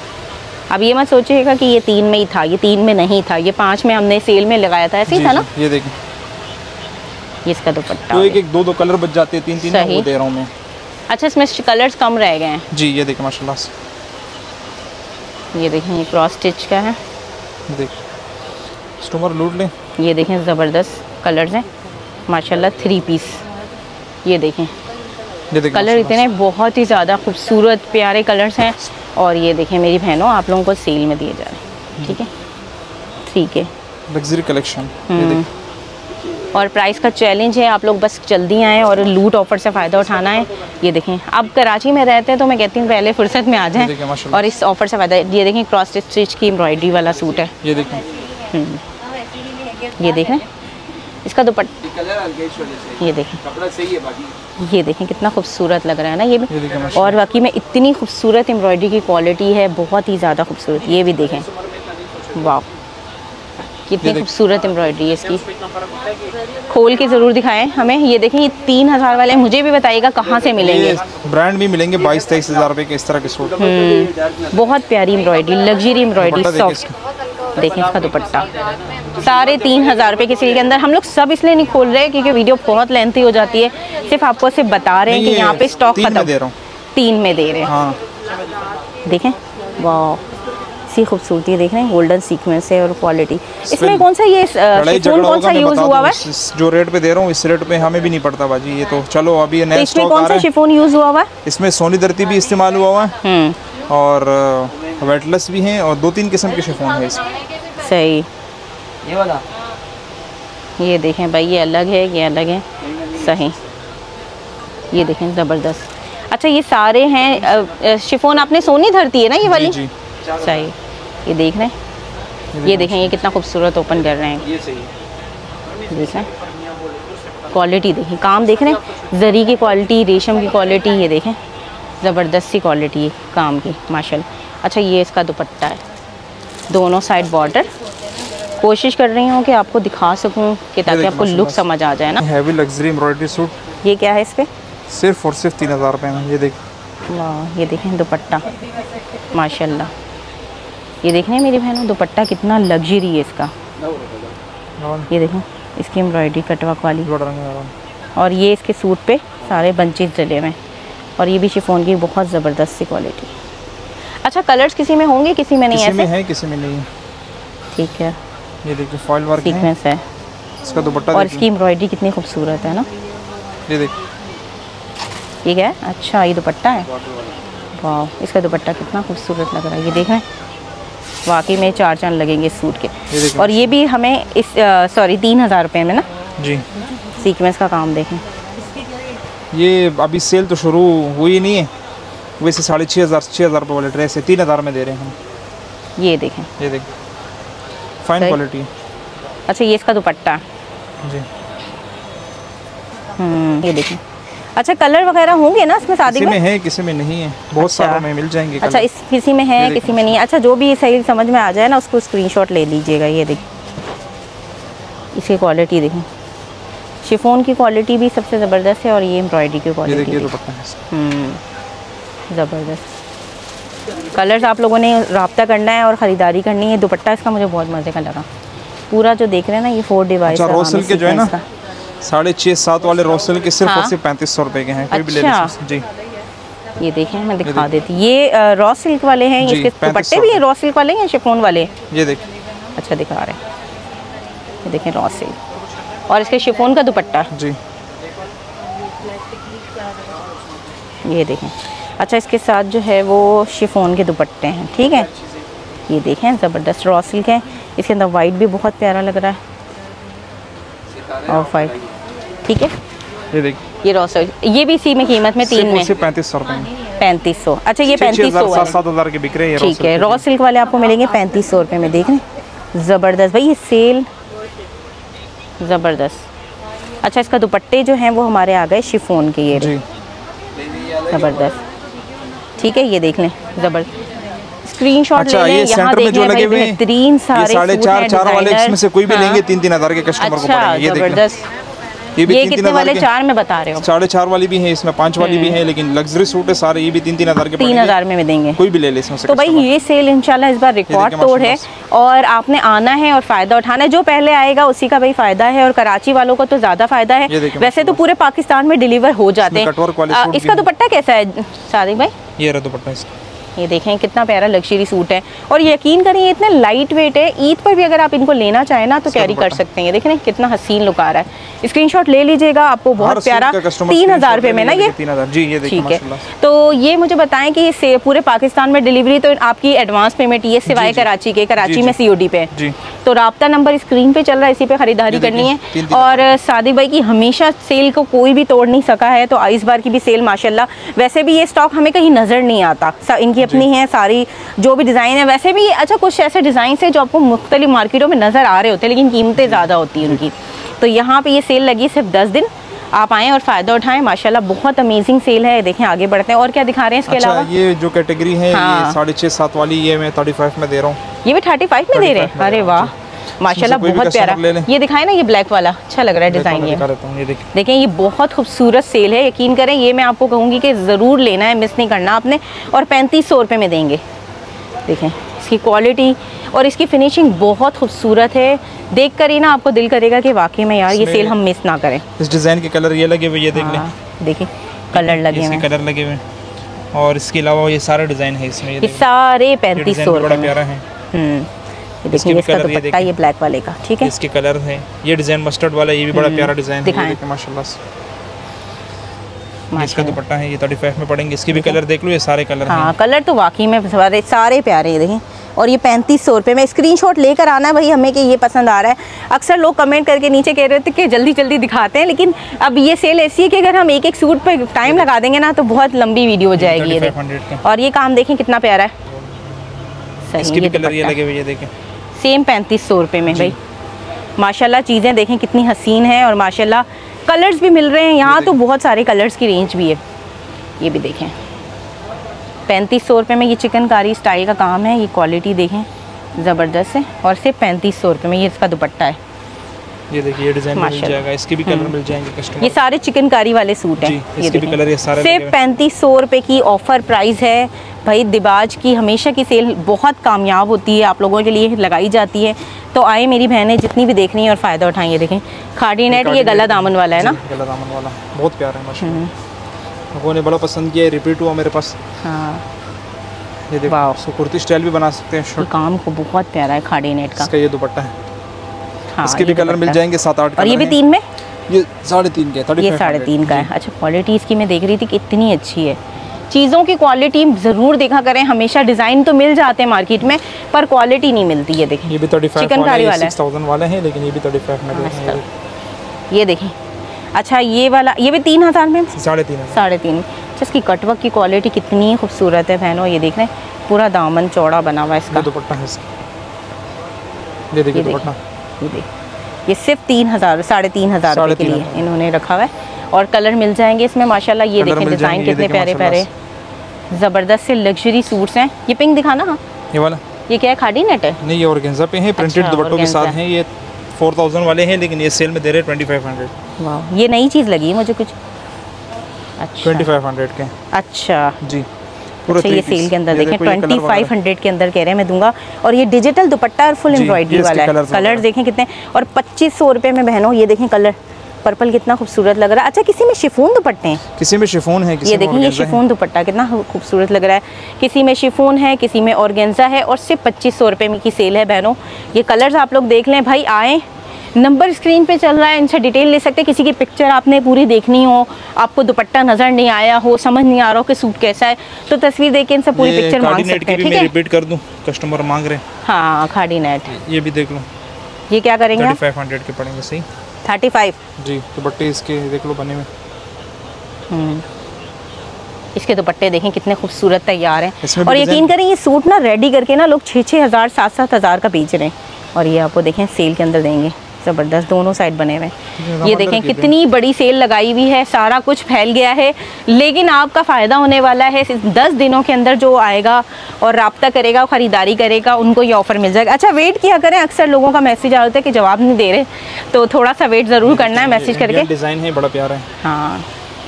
अब ये मत सोचिएगा कि ये तीन में ही था, ये तीन में नहीं था, ये पाँच में हमने सेल में लगाया था, ऐसे ही था ना। ये देखिए ये इसका दुपट्टा, तो एक एक दो दो कलर बच जाते हैं, तीन तीन वो दे रहा हूँ मैं। अच्छा इसमें कलर्स कम रह गए हैं जी, ये देखिए माशाल्लाह से, ये देखें ये क्रॉस स्टिच का है, देखिए कस्टमर लूट लें। ये देखें ज़बरदस्त कलर्स हैं माशाल्लाह, थ्री पीस। ये देखें कलर इतने बहुत ही ज़्यादा खूबसूरत प्यारे कलर्स हैं, और ये देखें मेरी बहनों आप लोगों को सेल में दिए जा रहे हैं, ठीक है ठीक है, लग्जरी कलेक्शन। और प्राइस का चैलेंज है, आप लोग बस जल्दी आएँ और लूट ऑफर से फ़ायदा उठाना है। ये देखें अब कराची में रहते हैं तो मैं कहती हूँ पहले फुर्सत में आ जाएं और इस ऑफ़र से फ़ायदा। ये देखें क्रॉस स्टिच की एम्ब्रॉयडरी वाला सूट है, ये देखें ये देखें इसका दुपट्टा, ये देखें कपड़ा सही है बाकी, ये देखें कितना खूबसूरत लग रहा है ना ये भी, और बाकी में इतनी खूबसूरत एम्ब्रॉयडरी की क्वालिटी है, बहुत ही ज़्यादा खूबसूरत। ये भी देखें वाह, कितनी खूबसूरत एम्ब्रॉयडरी है इसकी, खोल के ज़रूर दिखाएं हमें। ये देखें, ये तीन हज़ार वाले, मुझे भी बताइएगा कहाँ से मिलेंगे। ब्रांड भी मिलेंगे बाईस तेईस हज़ार रुपये के इस तरह के सूट। बहुत प्यारी एम्ब्रॉयडरी, लग्जरी एम्ब्रॉयडरी, सॉफ्ट। देखें इसका दुपट्टा, साढ़े तीन हज़ार रुपये के सिल के अंदर। हम लोग सब इसलिए नहीं खोल रहे क्योंकि वीडियो बहुत लेंथी हो जाती है, सिर्फ आपको सिर्फ बता रहे हैं कि यहाँ पे स्टॉक खत्म, तीन में दे रहे हैं। हाँ। देखें, वाह, सी खूबसूरती देख रहे हैं, गोल्डन सीक्वेंस है और क्वालिटी। इसमें कौन सा ये शिफॉन कौन सा यूज हुआ है? जो रेट पे दे रहा हूँ इस रेट पे हमें भी नहीं पड़ता बाजी, ये तो चलो अभी नया स्टॉक आ रहा है। कौन सा शिफॉन यूज हुआ हुआ है? इसमें सोनी धरती भी इस्तेमाल हुआ हुआ है और वेटलेस भी हैं और दो तीन किस्म के शिफॉन है इसमें। सही, ये वाला, ये देखें भाई, ये अलग है, ये अलग है। सही, ये देखें ज़बरदस्त। अच्छा, ये सारे हैं शिफॉन, आपने सोनी धरती है ना ये वाली? जी, जी। सही, ये देख रहे हैं, ये देखें, ये कितना खूबसूरत ओपन कर रहे हैं, ये सही देख रहे हैं। क्वालिटी देखें, काम देख रहे हैं, जरी की क्वालिटी, रेशम की क्वालिटी, ये देखें ज़बरदस्त सी क्वालिटी है काम की माशाल्लाह। अच्छा, ये इसका दुपट्टा है, दोनों साइड बॉर्डर। कोशिश कर रही हूँ कि आपको दिखा सकूँ कि ताकि आपको लुक समझ आ जाए ना। Heavy luxury embroidery suit. ये क्या है इस पे? सिर्फ और सिर्फ तीन हज़ार रुपये में। ये देख, वाह, ये देखें दुपट्टा माशाल्लाह। ये देख रहे हैं मेरी बहनों, दुपट्टा कितना लग्जरी है इसका। ये देखें, इसकी एम्ब्रॉयडरी कटवर्क वाली, और ये इसके सूट पे सारे बंचेस जले हुए, और ये भी शिफॉन की बहुत ज़बरदस्त सी क्वालिटी। अच्छा, कलर्स किसी में होंगे, किसी में नहीं? किसी ऐसे में है, किसी में नहीं है। ठीक है, ये देखिए फॉइल वर्क सीक्वेंस है, इसका दुपट्टा और इसकी एम्ब्रॉयडरी कितनी खूबसूरत है ना। ये देख, ये क्या है? अच्छा, ये दुपट्टा है, वाह, इसका दुपट्टा कितना खूबसूरत लग रहा है। ये देख रहे हैं, वाकई में चार चांद लगेंगे इस सूट के। ये और ये भी हमें इस सॉरी तीन हज़ार रुपये में ना जी। सीक्वेंस का काम देखें, ये अभी सेल तो शुरू हुई नहीं है, वैसे साढ़े छः हज़ार छः हज़ार रुपये वाले ड्रेस है, तीन हज़ार में दे रहे हैं हम। ये देखें, ये देख, फाइन क्वालिटी। अच्छा, ये इसका दुपट्टा जी। हम्म, ये देखें। अच्छा, कलर वगैरह होंगे ना इसमें? शादी में है, किसी में नहीं है, बहुत सारों में मिल जाएंगे। अच्छा, इस किसी में है, किसी में नहीं है। अच्छा, जो भी सही समझ में आ जाए ना उसको स्क्रीनशॉट ले लीजिएगा। ये देख, इसकी क्वालिटी देखें, शिफॉन की क्वालिटी भी सबसे ज़बरदस्त है, और ये एम्ब्रॉयडरी की क्वालिटी ज़बरदस्त। कलर्स आप लोगों ने रब्ता करना है और ख़रीदारी करनी है। दुपट्टा इसका मुझे बहुत मज़े का लगा, पूरा जो देख रहे हैं ना, ये फोर डिवाइस रोसल के जो है ना साढ़े छः सात वाले रोसल के सिर्फ और सिर्फ पैंतीस सौ रुपये के हैं। कोई भी ले लीजिए जी। ये देखें, मैं दिखा देती, ये रॉ सिल्क वाले हैं, इसके दुपट्टे भी रॉ सिल्क वाले हैं, शिफॉन वाले? ये देख, अच्छा दिखा रहे हैं, ये देखें रॉ सिल्क, और इसके शिफॉन का दुपट्टा जी। ये देखें, अच्छा, इसके साथ जो है वो शिफॉन के दुपट्टे हैं, ठीक है। ये देखें, ज़बरदस्त रॉ सिल्क है, इसके अंदर वाइट भी बहुत प्यारा लग रहा है, और वाइट, ठीक है। ये देख, ये रॉ सिल्क, ये भी इसी में कीमत में तीन में पैंतीस सौ रुपये पैंतीस सौ। अच्छा, ये पैंतीस सौ सात सात हज़ार के बिक रहे हैं, ठीक है। रॉ सिल्क वाले आपको मिलेंगे पैंतीस सौ रुपये में। देख रहे हैं, ज़बरदस्त भाई, ये सेल ज़बरदस्त। अच्छा, इसका दुपट्टे जो हैं वो हमारे आ गए शिफॉन के, ये ज़बरदस्त, ठीक है। ये देख लें, ज़बरदस्त, स्क्रीनशॉट अच्छा, ले लें। यहाँ देख जो लगे हुए हैं बेहतरीन सारे साढ़े चार चार वाले, इसमें से कोई भी लेंगे तीन तीन हज़ार के कस्टमर को पड़ेंगे। ये ज़बरदस्त, ये भी ये तीन तीन कितने वाले? चार में बता रहे हो? साढ़े चार वाली भी है, इसमें पाँच वाली भी है, लेकिन लग्जरी सूट है सारे, ये भी तीन तीन हज़ार के तीन हज़ार में देंगे, कोई भी ले ले इसमें से। तो भाई ये सेल इंशाल्लाह इस बार रिकॉर्ड तोड़ है, और आपने आना है और फ़ायदा उठाना है। जो पहले आएगा उसी का भाई फ़ायदा है, और कराची वालों को तो ज़्यादा फ़ायदा है। वैसे तो पूरे पाकिस्तान में डिलीवर हो जाते हैं। इसका दुपट्टा कैसा है सादिक भाई? ये रहा दुपट्टा इसका, ये देखें कितना प्यारा लग्जरी सूट है, और यकीन करें ये इतने लाइट वेट है, ईद पर भी अगर आप इनको लेना चाहें ना तो कैरी कर सकते हैं। ये देखें कितना हसीन लुक आ रहा है, स्क्रीनशॉट ले लीजिएगा, आपको बहुत प्यारा तीन हज़ार रुपये में ना ये तीन हज़ार जी। ये ठीक है। तो ये मुझे बताएं कि से पूरे पाकिस्तान में डिलीवरी तो आपकी एडवांस पेमेंट ये सिवाय कराची के, कराची में सीओडी पे जी। तो राब्ता नंबर स्क्रीन पे चल रहा है, इसी पे खरीदारी करनी है। और सादिक भाई की हमेशा सेल को कोई भी तोड़ नहीं सका है, तो इस बार की भी सेल माशाल्लाह। वैसे भी ये स्टॉक हमें कहीं नज़र नहीं आता, इनकी अपनी है सारी जो भी डिज़ाइन है। वैसे भी अच्छा कुछ ऐसे डिज़ाइन है जो आपको मुख्तलिफ मार्केटों में नज़र आ रहे होते हैं, लेकिन कीमतें ज़्यादा होती हैं उनकी। तो यहाँ पे ये सेल लगी सिर्फ दस दिन, आप आएँ और फ़ायदा उठाएं। माशाल्लाह बहुत अमेजिंग सेल है। देखें आगे बढ़ते हैं, और क्या दिखा रहे हैं इसके अच्छा, अलावा? ये जो कैटेगरी है, हाँ। ये साढ़े छः सात वाली, ये मैं थर्टी फाइव में दे रहा हूँ। ये भी थर्टी फाइव में दे रहे हैं? अरे वाह, माशाल्लाह बहुत प्यारा। ये दिखाए ना, ये ब्लैक वाला अच्छा लग रहा है डिज़ाइन। ये देखें, ये बहुत खूबसूरत सेल है, यकीन करें। ये मैं आपको कहूँगी कि ज़रूर लेना है, मिस नहीं करना आपने। और पैंतीस सौ रुपये में देंगे। देखें इसकी क्वालिटी और इसकी फिनिशिंग बहुत खूबसूरत है। देख कर ही ना आपको दिल करेगा कि वाकई में यार ये सेल हम मिस ना करें। इस डिज़ाइन के कलर ये लगे हुए, ये देख लें, देखिए कलर लगे हुए, कलर लगे हुए। और इसके अलावा ये सारा डिज़ाइन है इसमें, ये सारे पैंतीस सौ बड़ा प्यारा है। ये देखिए इसका दुपट्टा ये ब्लैक वाले का, ठीक है। इसके कलर है, ये डिज़ाइन मस्टर्ड वाला, ये भी बड़ा प्यारा डिज़ाइन है, देखिए माशाल्लाह से। इसका दुपट्टा है, ये पैंतीस में पड़ेंगे। इसके भी कलर देख लो, ये सारे कलर हैं। हाँ, कलर तो वाकई में सारे सारे प्यारे हैं, देखें। और ये पैंतीस सौ रुपये में स्क्रीनशॉट लेकर आना है भाई हमें कि ये पसंद आ रहा है। अक्सर लोग कमेंट करके नीचे कह रहे थे कि जल्दी जल्दी दिखाते हैं, लेकिन अब ये सेल ऐसी है कि अगर हम एक एक सूट पे टाइम लगा देंगे ना तो बहुत लंबी वीडियो हो जाएगी। ये और ये काम देखें कितना प्यारा है, सही। ये कलर ये लगे हुए, ये देखें, सेम पैंतीस सौ रुपये में भाई। माशाल्लाह चीज़ें देखें कितनी हसीन है और माशाल्लाह कलर्स भी मिल रहे हैं यहाँ, तो बहुत सारे कलर्स की रेंज भी है। ये भी देखें पैंतीस सौ रुपये में ये चिकनकारी स्टाइल का काम है। ये क्वालिटी देखें ज़बरदस्त है। और सिर्फ पैंतीस सौ रुपये में ये इसका दुपट्टा है। ये देखिए ये डिज़ाइन मिल जाएगा, इसके भी कलर मिल जाएंगे कस्टमर। ये सारे चिकनकारी वाले सूट हैं, इसके भी कलर ये सारे सिर्फ पैंतीस सौ रुपये की ऑफ़र प्राइस है भाई। दिबाज की हमेशा की सेल बहुत कामयाब होती है, आप लोगों के लिए लगाई जाती है। तो आए मेरी बहनें जितनी भी देख रही हैं और फ़ायदा उठाएं। ये देखें खाड़ी नेट, ये गला दामन वाला है ना, गला दामन वाला बहुत प्यारा है माशाल्लाह, लोगों ने बड़ा पसंद किया है, रिपीट हुआ मेरे पास। हाँ ये देखो, इसको कुर्ती स्टाइल भी बना सकते हैं। शर्ट काम को बहुत प्यारा है खाड़ी नेट का। इसका ये दुपट्टा है। हाँ, इसके भी कलर मिल जाएंगे सात आठ। और ये भी तीन में, ये साढ़े तीन का, ये साढ़े तीन का है। अच्छा क्वालिटी इसकी मैं देख रही थी कि इतनी अच्छी है। चीज़ों की क्वालिटी ज़रूर देखा करें। हमेशा डिज़ाइन तो मिल जाते हैं मार्केट में पर क्वालिटी नहीं मिलती है। देखें ये भी चिकनकारी वाला है, छह हज़ार वाले हैं, लेकिन ये भी पैंतीस में देखें। ये देखें, अच्छा ये वाला ये भी तीन हज़ार में, साढ़े तीन साढ़े तीन में। इसकी कटवर्क की क्वालिटी कितनी खूबसूरत है बहनों। ये देख रहे हैं पूरा दामन चौड़ा बना हुआ है इसका। दुपट्टा है इसका, ये देखिए दुपट्टा। ये देख, ये सिर्फ तीन हज़ार साढ़े तीन हज़ार रुपये के लिए इन्होंने रखा हुआ है। और कलर मिल जाएंगे इसमें माशाल्लाह। ये देखें डिज़ाइन कितने प्यारे प्यारे ज़बरदस्त से लग्जरी सूट्स हैं। ये पिंक दिखाना। हाँ ये वाला, ये क्या है खाड़ी नेट है? नहीं ये ऑर्गेन्जा पे है, प्रिंटेड दुपट्टों के साथ हैं। ये चार हज़ार वाले हैं, लेकिन ये सेल में दे रहे हैं पच्चीस सौ। वाह, ये नई चीज़ लगी है मुझे कुछ। अच्छा पच्चीस सौ के। अच्छा जी पूरा। अच्छा ये सेल के अंदर देखें पच्चीस सौ के अंदर कह रहे हैं, मैं दूंगा। और ये डिजिटल दुपट्टा और फुल एम्ब्रॉयडरी वाला है। कलर देखें कितने, और पच्चीस सौ रुपये में बहनों। ये देखें कलर पर्पल कितना खूबसूरत लग रहा है। अच्छा किसी में शिफॉन दुपट्टे हैं, किसी में शिफॉन है, किसी ये देखें ये शिफॉन दुपट्टा कितना खूबसूरत लग रहा है। किसी में शिफॉन है, किसी में ऑर्गेन्जा है। और सिर्फ पच्चीस सौ रुपये में की सेल है बहनों। ये कलर्स आप लोग देख लें भाई। आए, नंबर स्क्रीन पे चल रहा है, इनसे डिटेल ले सकते हैं। किसी की पिक्चर आपने पूरी देखनी हो, आपको दुपट्टा नज़र नहीं आया हो, समझ नहीं आ रहा हो कि सूट कैसा है, तो तस्वीर देख के इनसे पूरी पिक्चर मांग सकते हैं। ठीक है, रिपीट कर दूं, कस्टमर मांग रहे हैं। हाँ खाड़ी नेट, ये भी देख लो। ये क्या करेंगे? पैंतीस सौ के पड़ेंगे। सही पैंतीस जी। दुपट्टे इसके देख लो बने हुए। हम्म इसके दुपट्टे देखें कितने खूबसूरत तैयार हैं। और यकीन करें ये सूट ना रेडी करके ना लोग छः छः हज़ार सात सात हज़ार का बेच रहे हैं। और ये आपको देखें सेल के अंदर देंगे, ज़बरदस्त दोनों साइड बने हुए हैं। ये देखें कितनी बड़ी सेल लगाई हुई है, सारा कुछ फैल गया है। लेकिन आपका फ़ायदा होने वाला है। दस दिनों के अंदर जो आएगा और रब्ता करेगा, ख़रीदारी करेगा, उनको ये ऑफ़र मिल जाएगा। अच्छा वेट किया करें, अक्सर लोगों का मैसेज आ रहा है कि जवाब नहीं दे रहे, तो थोड़ा सा वेट ज़रूर करना है मैसेज करके। डिज़ाइन है बड़ा प्यारा है। हाँ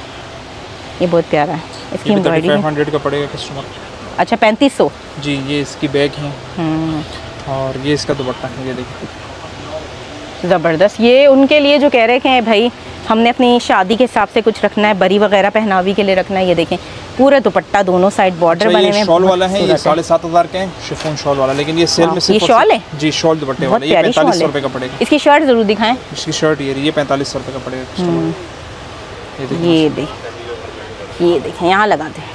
ये बहुत प्यारा है। इसकी एम्ब्रॉयडरी पैंतीस सौ का पड़ेगा कस्टमर। अच्छा पैंतीस सौ जी। ये इसकी बैग है और ये इसका दुपट्टा है, ये देखिए ज़बरदस्त। ये उनके लिए जो कह रहे हैं भाई हमने अपनी शादी के हिसाब से कुछ रखना है, बरी वगैरह पहनावी के लिए रखना है। ये देखें पूरा दुपट्टा दोनों साइड बॉर्डर बने हुए हैं। शॉल वाला है, ये साढ़े सात हज़ार का है शिफॉन शॉल वाला, लेकिन ये सेल में सिर्फ ये शॉल है जी। शॉल दुपट्टे वाला, ये पैंतालीस सौ रुपये का पड़ेगा। इसकी शर्ट ज़रूर दिखाएं। इसकी शर्ट ये ये पैंतालीस सौ रुपये का पड़ेगा। ये देख, ये देखें यहाँ लगा दें।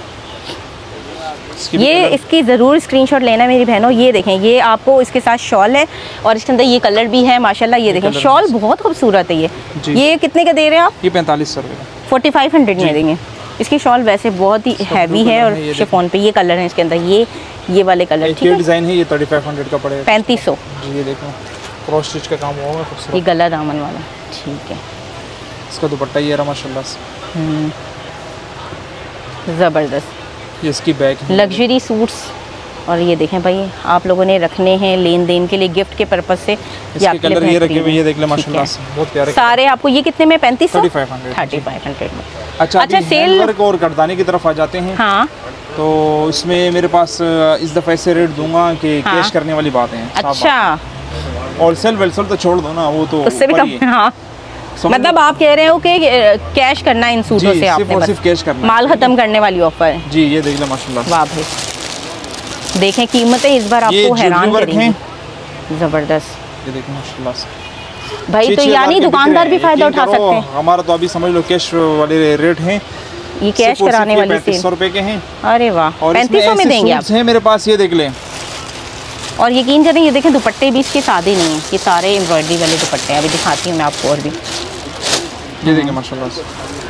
ये इसकी ज़रूर स्क्रीनशॉट लेना मेरी बहनों। ये देखें ये आपको इसके साथ शॉल है और इसके अंदर ये कलर भी है माशाल्लाह। ये देखें शॉल बहुत खूबसूरत है। ये ये कितने का दे रहे हैं आप? ये पैंतालीस सौ रुपये का, फोर्टी फाइव हंड्रेड में देंगे। इसकी शॉल वैसे बहुत ही हैवी है और शिफॉन पे ये कलर है इसके अंदर, ये ये वाले कलर। ठीक है, डिज़ाइन है, ये थर्टी फाइव हंड्रेड का पड़ेगा, पैंतीस सौ। ये देखो क्रॉस स्टिच का काम हुआ है, ये गला दामन वाला। ठीक है, इसका दुपट्टा ये रहा माशाल्लाह से ज़बरदस्त। ये इसकी बैग है। लग्जरी सूट्स और ये देखें भाई, आप लोगों ने रखने हैं लेन देन के लिए, गिफ्ट के पर्पज से। इसके कलर ये रखे हुए, ये देख ले माशाल्लाह से बहुत प्यारे सारे। आपको ये कितने में? पैंतीस सौ पैंतीस सौ पैंतीस सौ में। अच्छा, अच्छा सेल वर्क और गर्दानी की तरफ आ जाते हैं। हाँ, तो इसमें मेरे पास इस दफ़ा ऐसे रेट दूंगा कि हाँ? कैश करने वाली बातें हैं। अच्छा, और सेल वेलसेल तो छोड़ दो ना, वो तो उससे भी कम। हाँ, मतलब आप कह रहे हो कि कैश करना इन सूटों से, आपने सिर्फ सिर्फ कैश करना, माल खत्म करने वाली ऑफर है जी। ये देख लो माशाल्लाह, वाह भाई, देखें कीमतें इस बार आपको हैरान करेंगी, जबरदस्त। ये देखो माशाल्लाह से भाई, तो यानी दुकानदार भी फायदा उठा सकते हैं। हमारा तो अभी समझ लो कैश वाले रेट हैं, ये कैश कराने वाली पैंतीस सौ रुपए के हैं। अरे वाह, पैंतीस सौ में देंगे आप? हैं मेरे पास, ये देख लें। और यकीन करें, ये देखें दुपट्टे भी इसके सादे नहीं हैं, ये सारे एम्ब्रॉयडरी वाले दुपट्टे हैं। अभी दिखाती हूँ मैं आपको और भी। ये देखें माशाल्लाह से,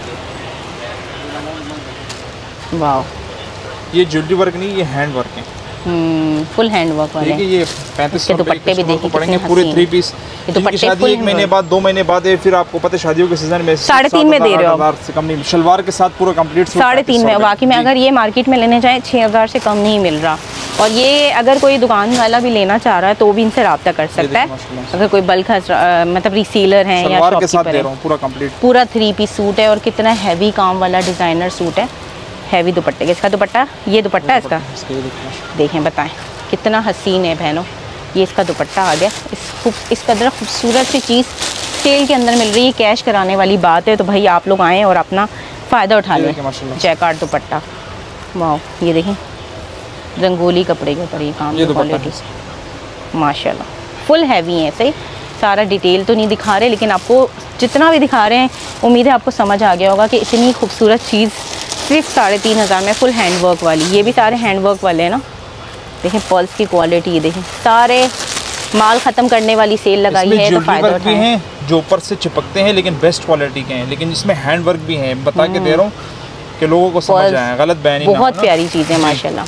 वाह, ये ज्वेलरी वर्क नहीं, ये हैंड वर्क है, फुल हैंड वर्क वाले। देखिए ये पैंतीस सौ दुपट्टे भी देखिए पड़ेंगे पूरे थ्री पीस। दुपट्टे शादी एक महीने बाद, दो महीने बाद है, फिर आपको पता है शादियों के सीजन में साढ़े तीन में दे रहे हो आप, से कम नहीं, शलवार के साथ पूरा कंप्लीट साढ़े तीन में। बाकी में अगर ये मार्केट में लेने जाए छः हज़ार से कम नहीं मिल रहा। और ये अगर कोई दुकान वाला भी लेना चाह रहा है तो भी इनसे रब्ता कर सकता है, अगर कोई बल्क मतलब रीसेलर है या शॉपकीपर है। पूरा कंप्लीट पूरा थ्री पीस सूट है और कितना हैवी काम वाला डिज़ाइनर सूट है, हैवी दुपट्टे का। इसका दुपट्टा, ये दुपट्टा है इसका, देखें बताएं कितना हसीन है बहनों। ये इसका दुपट्टा आ गया। इस खूब इस कदर खूबसूरत सी चीज़ सेल के अंदर मिल रही है, कैश कराने वाली बात है, तो भाई आप लोग आएँ और अपना फ़ायदा उठा लें। जैकार्ड दुपट्टा, वाह, ये देखें रंगोली कपड़े के ऊपर ये काम, ये क्वालिटी माशाल्लाह फुल हैवी है। सही, सारा डिटेल तो नहीं दिखा रहे, लेकिन आपको जितना भी दिखा रहे हैं उम्मीद है आपको समझ आ गया होगा कि इतनी खूबसूरत चीज़ सिर्फ साढ़े तीन हज़ार में, फुल हैंड वर्क वाली। ये भी सारे हैंड वर्क वाले हैं ना, देखें पर्ल्स की क्वालिटी, ये देखें सारे माल ख़त्म करने वाली सेल लगाई है, तो फ़ायदा उठाएं। हैं जो ऊपर से चिपकते हैं लेकिन बेस्ट क्वालिटी के हैं, लेकिन इसमें हैंड वर्क भी है, बता के दे रहा हूँ कि लोगों को समझ आए, गलत बयानी ना हो। बहुत प्यारी चीज़ है माशाल्लाह।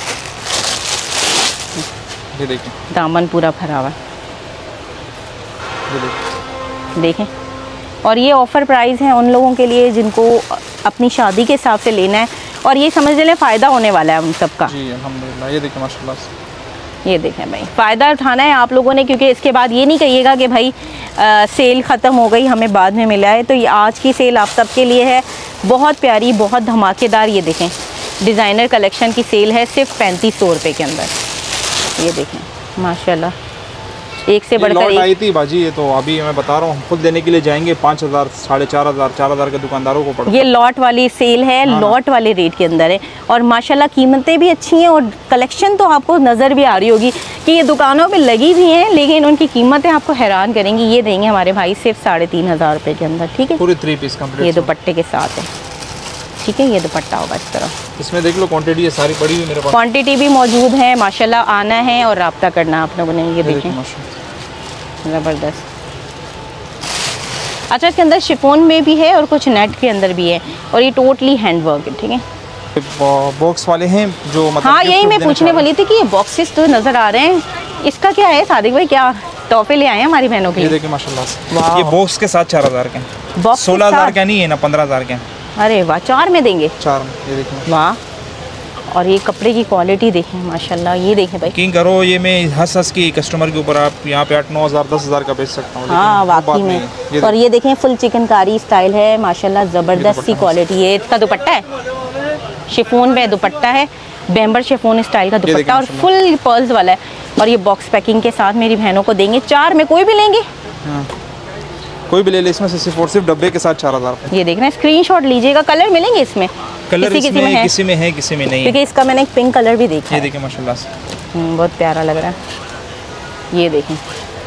ये देखें दामन पूरा भरा हुआ, ये देखें देखें। और ये ऑफ़र प्राइस है उन लोगों के लिए जिनको अपनी शादी के हिसाब से लेना है, और ये समझ लें फ़ायदा होने वाला है उन सबका। जी अल्हम्दुलिल्लाह। ये देखें माशाल्लाह, ये देखें भाई, फ़ायदा उठाना है आप लोगों ने, क्योंकि इसके बाद ये नहीं कहिएगा कि भाई आ, सेल ख़त्म हो गई, हमें बाद में मिला है। तो ये आज की सेल आप सबके लिए है, बहुत प्यारी, बहुत धमाकेदार। ये देखें डिज़ाइनर कलेक्शन की सेल है, सिर्फ पैंतीस सौ रुपये के अंदर। ये देखें माशाल्लाह, एक से बढ़कर एक आई थी बाजी। ये तो अभी मैं बता रहा हूँ, खुद लेने के लिए जाएंगे पाँच हज़ार साढ़े चार हज़ार चार हज़ार के दुकानदारों को पड़ता है। ये लॉट वाली सेल है, लॉट वाले रेट के अंदर है, और माशाल्लाह कीमतें भी अच्छी हैं, और कलेक्शन तो आपको नज़र भी आ रही होगी कि ये दुकानों पे लगी भी हैं, लेकिन उनकी कीमतें आपको हैरान करेंगी। ये देंगे हमारे भाई सिर्फ साढ़े तीन हज़ार रुपये के अंदर, ठीक है, पूरे थ्री पीस कंप्लीट, ये दुपट्टे के साथ है, ठीक है। ये दुपट्टा होगा इस तरह, इसमें देख लो क्वांटिटी है सारी पड़ी हुई मेरे पास, क्वांटिटी भी मौजूद है माशाल्लाह। आना है और रब्ता करना आप लोगों ने। ये देखें ज़बरदस्त। अच्छा, इसके अंदर शिफॉन में भी है और कुछ नेट के अंदर भी है, और ये टोटली हैंड वर्क है, ठीक है। बॉक्स वाले हैं जो मतलब, हाँ यही मैं पूछने वाली थी कि ये बॉक्सेस तो नज़र आ रहे हैं, इसका क्या है सादिक भाई, क्या तोहफे ले आए हैं हमारी बहनों के लिए? ये देखिए माशाल्लाह, ये बॉक्स के साथ चार हज़ार के, बॉक्स सोलह हज़ार का नहीं है ना, पंद्रह हज़ार के। अरे वाह, चार में देंगे? चार में, ये देखिए वाह। और ये कपड़े की क्वालिटी देखें माशाल्लाह, ये देखें भाई, यकीन करो ये मैं हंस हंस की कस्टमर के ऊपर आप यहाँ पे आठ नौ हज़ार दस हज़ार का बेच सकता हूँ। हाँ वाकई में। ये और ये देखें फुल चिकनकारी स्टाइल है माशाल्लाह, ज़बरदस्त सी क्वालिटी है। इसका दुपट्टा है, शिफॉन में दुपट्टा है, बेम्बर शिफॉन स्टाइल का दुपट्टा, और फुल पर्ल्स वाला है। और ये बॉक्स पैकिंग के साथ मेरी बहनों को देंगे, चार में कोई भी लेंगे, हाँ। कोई भी ले ले, इसमें से सिर्फ और सिर्फ डब्बे के साथ चार हज़ार। ये देख रहे हैं, स्क्रीनशॉट लीजिएगा। कलर मिलेंगे इसमें? कलर किसी इसमें, किसी में है, किसी में है, किसी में नहीं है, क्योंकि इसका मैंने एक पिंक कलर भी देखा। ये देखिए माशाल्लाह से, बहुत प्यारा लग रहा है। ये देखें,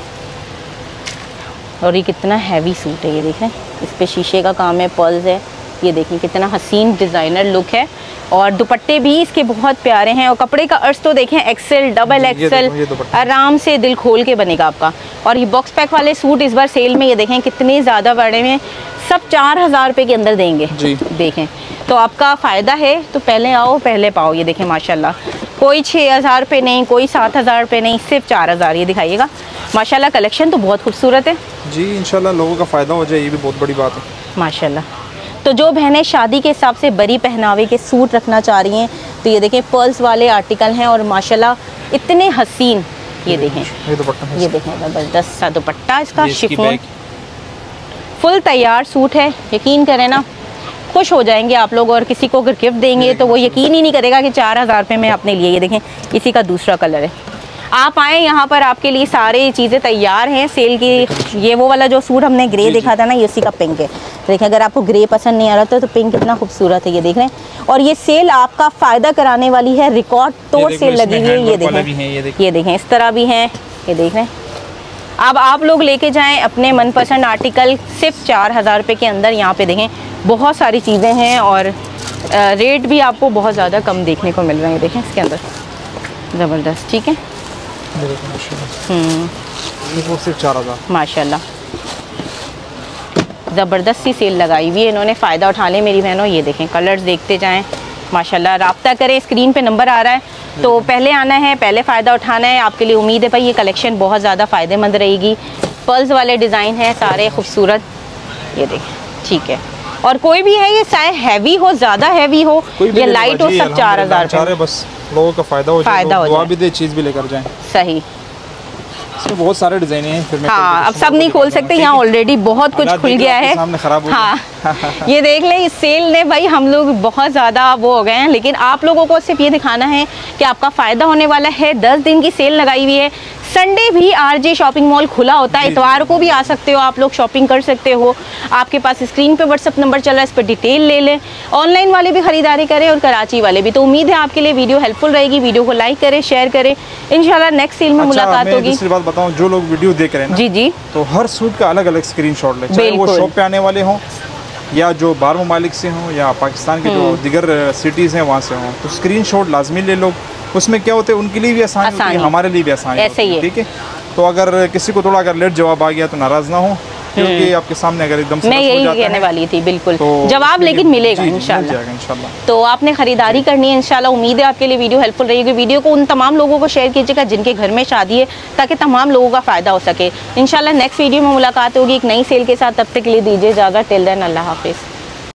और ये कितना हैवी सूट है, ये देखें इस पे शीशे का काम है, पर्ल्स है। ये देखें कितना हसीन डिज़ाइनर लुक है, और दुपट्टे भी इसके बहुत प्यारे हैं, और कपड़े का अर्थ तो देखें एक्सेल, डबल एक्सेल, आराम से दिल खोल के बनेगा आपका। और ये बॉक्स पैक वाले सूट इस बार सेल में ये देखें कितने ज़्यादा बड़े में, सब चार हज़ार रुपये के अंदर देंगे जी। देखें तो आपका फ़ायदा है, तो पहले आओ पहले पाओ। ये देखें माशाल्लाह, कोई छः हज़ार रुपये नहीं, कोई सात हज़ार रुपये नहीं, सिर्फ चार हज़ार। ये दिखाइएगा माशाल्लाह, कलेक्शन तो बहुत खूबसूरत है जी। इंशाल्लाह लोगों का फ़ायदा हो जाए, ये भी बहुत बड़ी बात है माशाल्लाह। तो जो बहनें शादी के हिसाब से बड़ी पहनावे के सूट रखना चाह रही हैं, तो ये देखें पर्ल्स वाले आर्टिकल हैं, और माशाल्लाह इतने हसीन। ये देखें, ये दुपट्टा है, ये देखें ज़बरदस्त सा दुपट्टा इसका, ये इसकी शिफॉन बैक। फुल तैयार सूट है। यकीन करें ना, खुश हो जाएंगे आप लोग। और किसी को अगर गिफ्ट देंगे तो वो यकीन ही नहीं करेगा कि चार हज़ार रुपये में आपने लिए। ये देखें, इसी का दूसरा कलर है। आप आएँ यहाँ पर, आपके लिए सारी चीज़ें तैयार हैं सेल की। ये वो वाला जो सूट हमने ग्रे देखा था ना, ये उसी का पिंक है। तो देखें, अगर आपको ग्रे पसंद नहीं आ रहा था तो पिंक कितना खूबसूरत है, ये देख रहे हैं। और ये सेल आपका फ़ायदा कराने वाली है, रिकॉर्ड तोड़ सेल लगी हुई है। ये देखें, ये देखें, इस तरह भी हैं, ये देख रहे हैं। अब आप लोग लेके जाएं अपने मनपसंद आर्टिकल सिर्फ चार हज़ार रुपये के अंदर। यहाँ पे देखें बहुत सारी चीज़ें हैं और रेट भी आपको बहुत ज़्यादा कम देखने को मिल रहे हैं। देखें इसके अंदर ज़बरदस्त, ठीक है। हम्म, सिर्फ चार हज़ार, माशाल्लाह ज़बरदस्त सी सेल लगाई हुई है इन्होंने, फ़ायदा उठा लें मेरी बहनों। ये देखें, कलर्स देखते जाएं माशाल्लाह। राब्ता करें, स्क्रीन पे नंबर आ रहा है तो पहले आना है, पहले फ़ायदा उठाना है। आपके लिए उम्मीद है भाई ये कलेक्शन बहुत ज़्यादा फ़ायदेमंद रहेगी। पर्ल्स वाले डिज़ाइन हैं सारे खूबसूरत, ये देखें, ठीक है। और कोई भी है, ये चाहे हैवी हो, ज़्यादा हैवी हो या लाइट हो, सब चार हज़ार रुपये। बस लोगों का फ़ायदा हो जाए, फ़ायदा हो जाए, भी दे, चीज़ भी लेकर जाएं। सही, इसमें बहुत सारे डिज़ाइन हैं, फिर मैं हाँ अब सब नहीं खोल सकते, यहाँ ऑलरेडी बहुत कुछ खुल गया है। सामने खराब हो हाँ ये देख लें, इस सेल ने भाई हम लोग बहुत ज़्यादा वो हो गए हैं, लेकिन आप लोगों को सिर्फ ये दिखाना है कि आपका फ़ायदा होने वाला है। दस दिन की सेल लगाई हुई है। संडे भी आरजे शॉपिंग मॉल खुला होता है, इतवार को भी आ सकते हो आप लोग, शॉपिंग कर सकते हो। आपके पास स्क्रीन पे व्हाट्सअप नंबर चल रहा है, इस पर डिटेल ले लें। ऑनलाइन वाले भी खरीदारी करें और कराची वाले भी। तो उम्मीद है आपके लिए वीडियो हेल्पफुल रहेगी। वीडियो को लाइक करें, शेयर करें। इंशाल्लाह नेक्स्ट सेल में मुलाकात होगी। दूसरी बात बताऊं, जो लोग वीडियो देख रहे हैं ना, जी जी, तो हर सूट का अलग अलग स्क्रीनशॉट लें, चाहे वो शॉप पे आने वाले हों या जो बाहर ममालिक से हों या पाकिस्तान के जो दीगर सिटीज़ हैं वहाँ से हों, तो स्क्रीनशॉट लाजमी ले लो। उसमें क्या होता है, उनके लिए भी आसानी होती है, हमारे लिए भी आसानी ऐसे ही है, ठीक है। तो अगर किसी को थोड़ा अगर लेट जवाब आ गया तो नाराज़ ना हो, क्योंकि आपके सामने अगर एकदम से मैं यही कहने वाली थी, बिल्कुल तो जवाब लेकिन मिलेगा इंशाल्लाह। इंशाल्लाह तो आपने खरीदारी करनी है इंशाल्लाह। उम्मीद है आपके लिए वीडियो हेल्पफुल रहेगी। वीडियो को उन तमाम लोगों को शेयर कीजिएगा जिनके घर में शादी है, ताकि तमाम लोगों का फ़ायदा हो सके। इंशाल्लाह नेक्स्ट वीडियो में मुलाकात होगी एक नई सेल के साथ। तब तक के लिए दीजिए इजाज़त। टिल देन अल्लाह हाफिज़।